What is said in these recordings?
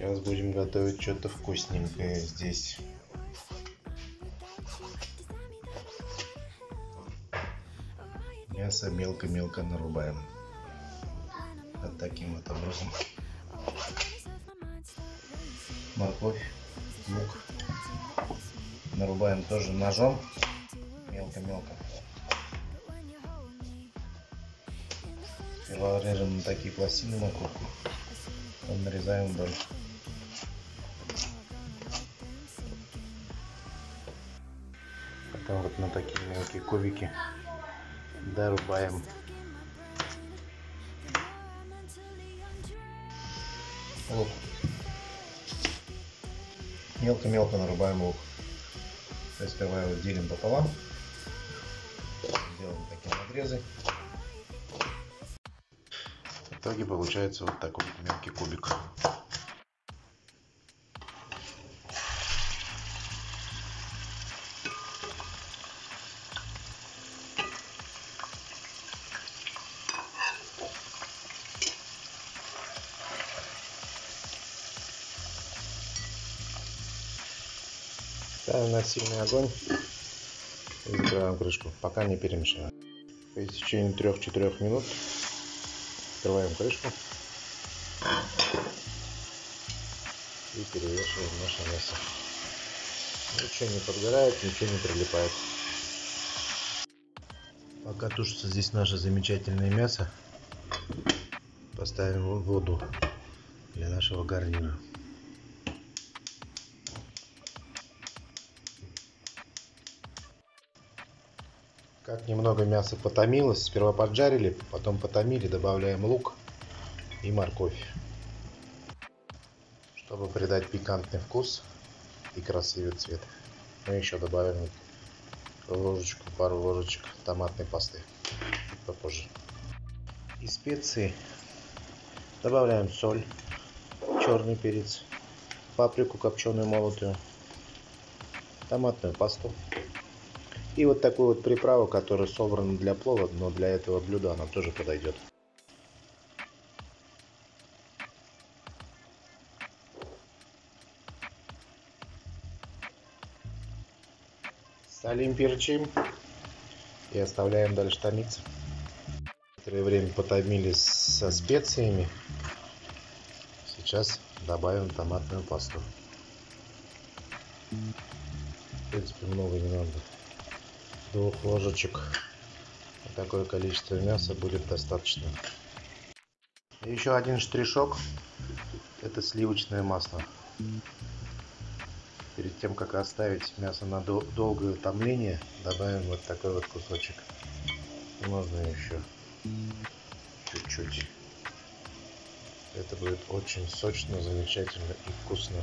Сейчас будем готовить что-то вкусненькое здесь. Мясо мелко-мелко нарубаем. Вот таким вот образом. Морковь, лук нарубаем тоже ножом. Мелко-мелко. Сперва режем на такие пластины морковку. Потом нарезаем вдоль. Потом вот на такие мелкие кубики дорубаем. Лук. Мелко-мелко нарубаем лук. То есть сперва его делим пополам. Делаем такие надрезы. В итоге получается вот такой мелкий кубик. Ставим на сильный огонь и закрываем крышку, пока не перемешаем. По истечении 3-4 минут открываем крышку и перевешиваем наше мясо. Ничего не подгорает, ничего не прилипает. Пока тушится здесь наше замечательное мясо, поставим воду для нашего гарнира. Как немного мяса потомилось, сперва поджарили, потом потомили, добавляем лук и морковь, чтобы придать пикантный вкус и красивый цвет. Мы еще добавим ложечку, пару ложечек томатной пасты попозже. Из специй добавляем соль, черный перец, паприку копченую молотую, томатную пасту. И вот такую вот приправу, которая собрана для плова, но для этого блюда она тоже подойдет. Солим, перчим и оставляем дальше томиться. Некоторое время потомились со специями. Сейчас добавим томатную пасту. В принципе, много не надо. 2 ложечек. Такое количество мяса будет достаточно. Еще один штришок. Это сливочное масло. Перед тем, как оставить мясо на долгое томление, добавим вот такой вот кусочек. Можно еще чуть-чуть. Это будет очень сочно, замечательно и вкусно.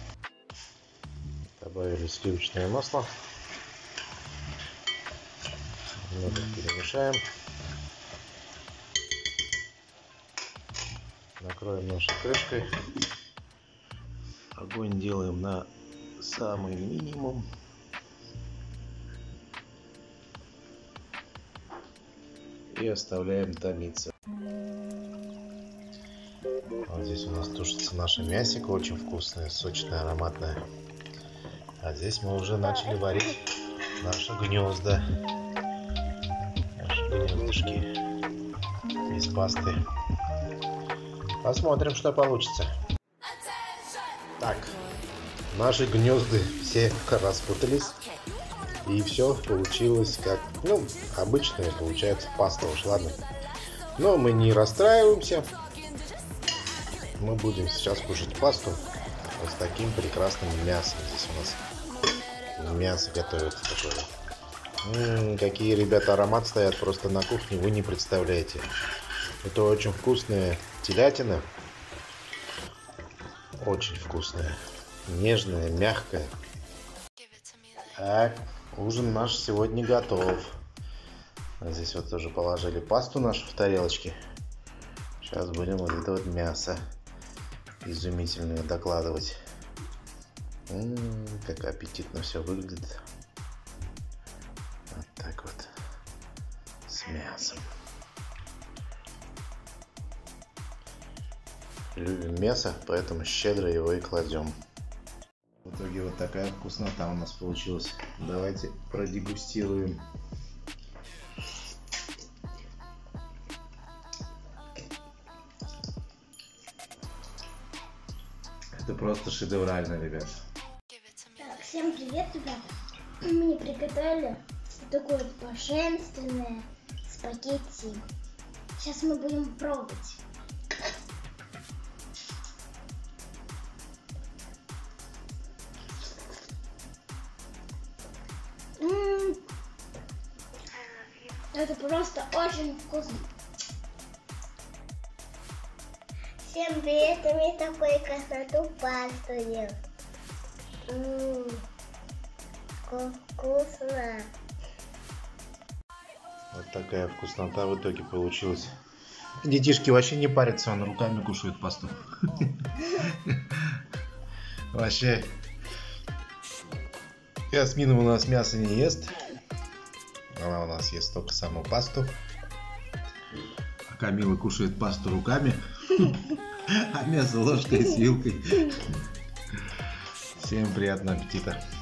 Добавили сливочное масло. Немного перемешаем. Накроем нашей крышкой. Огонь делаем на самый минимум. И оставляем томиться. Вот здесь у нас тушится наше мясико, очень вкусное, сочное, ароматное. А здесь мы уже начали варить наши гнезда. Гнездышки из пасты. Посмотрим, что получится. Так, наши гнезды все распутались. И все получилось как, обычная получается паста уж, ладно. Но мы не расстраиваемся. Мы будем сейчас кушать пасту с таким прекрасным мясом. Здесь у нас мясо готовится такое. Какие, ребята, аромат стоят просто на кухне, вы не представляете. Это очень вкусная телятина. Очень вкусная. Нежная, мягкая. Так, ужин наш сегодня готов. Здесь вот тоже положили пасту нашу в тарелочки. Сейчас будем вот это вот мясо изумительное докладывать. Как аппетитно все выглядит. Вот так вот. С мясом. любим мясо, поэтому щедро его и кладем. В итоге вот такая вкуснота у нас получилась. Давайте продегустируем. Это просто шедеврально, ребят. Так, всем привет, ребята. Мы приготовили такое божественное спагетти. Сейчас мы будем пробовать. Это просто очень вкусно. Всем привет, мы такой красоту пасту ем. Вкусно. Вот такая вкуснота в итоге получилась. Детишки вообще не парятся, он руками кушает пасту. Вообще. Ясмина у нас мясо не ест. Она у нас ест только саму пасту. А Камила кушает пасту руками, а мясо ложкой с вилкой. Всем приятного аппетита.